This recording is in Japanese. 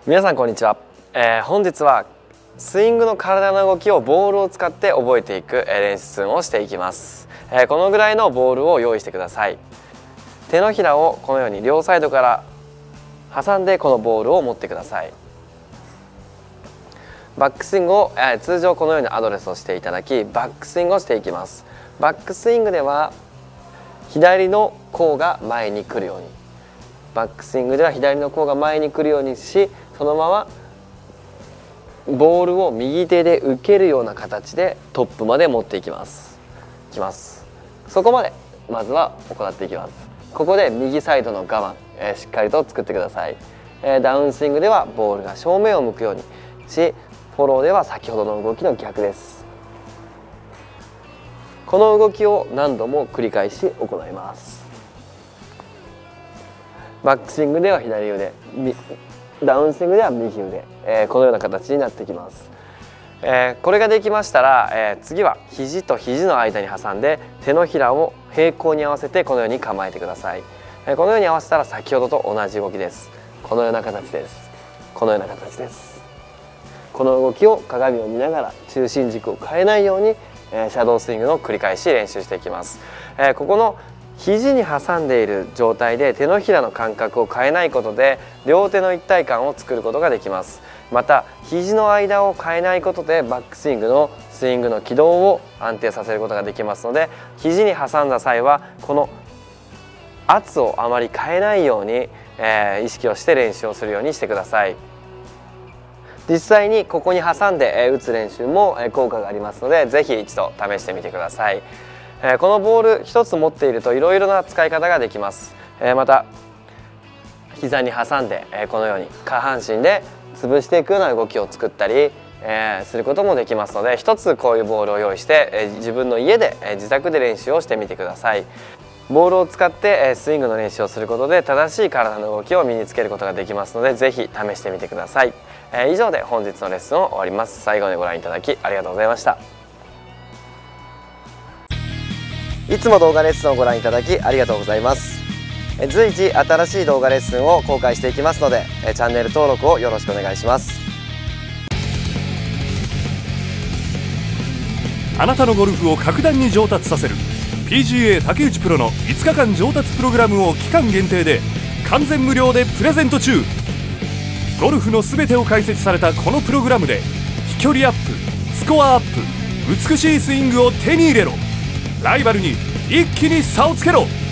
皆さんこんにちは。本日はスイングの体の動きをボールを使って覚えていく練習をしていきます。このぐらいのボールを用意してください。手のひらをこのように両サイドから挟んでこのボールを持ってください。バックスイングを通常このようにアドレスをしていただき、バックスイングをしていきます。バックスイングでは左の甲が前に来るように、バックスイングでは左の甲が前に来るようにし、そのままボールを右手で受けるような形でトップまで持っていきます。そこまでまずは行っていきます。ここで右サイドの我慢、しっかりと作ってください。ダウンスイングではボールが正面を向くようにし、フォローでは先ほどの動きの逆です。この動きを何度も繰り返し行います。バックスイングでは左腕、ダウンスイングでは右腕、このような形になってきます。これができましたら、次は肘と肘の間に挟んで手のひらを平行に合わせてこのように構えてください。このように合わせたら先ほどと同じ動きです。このような形です。このような形です。この動きを鏡を見ながら中心軸を変えないようにシャドースイングの繰り返し練習していきます。ここの肘に挟んでいる状態で手のひらの感覚を変えないことで両手の一体感を作ることができます。また肘の間を変えないことでバックスイングの軌道を安定させることができますので、肘に挟んだ際はこの圧をあまり変えないように、意識をして練習をするようにしてください。実際にここに挟んで打つ練習も効果がありますので、ぜひ一度試してみてください。このボール一つ持っているといろいろな使い方ができます。また膝に挟んでこのように下半身で潰していくような動きを作ったりすることもできますので、一つこういうボールを用意して自分の家で自宅で練習をしてみてください。ボールを使ってスイングの練習をすることで正しい体の動きを身につけることができますので、ぜひ試してみてください。以上で本日のレッスンを終わります。最後までご覧いただきありがとうございました。いつも動画レッスンをご覧いただきありがとうございます。随時新しい動画レッスンを公開していきますので、チャンネル登録をよろしくお願いします。 あなたのゴルフを格段に上達させる PGA 竹内プロの5日間上達プログラムを期間限定で完全無料でプレゼント中。ゴルフのすべてを解説されたこのプログラムで飛距離アップ、スコアアップ、美しいスイングを手に入れろ。ライバルに一気に差をつけろ。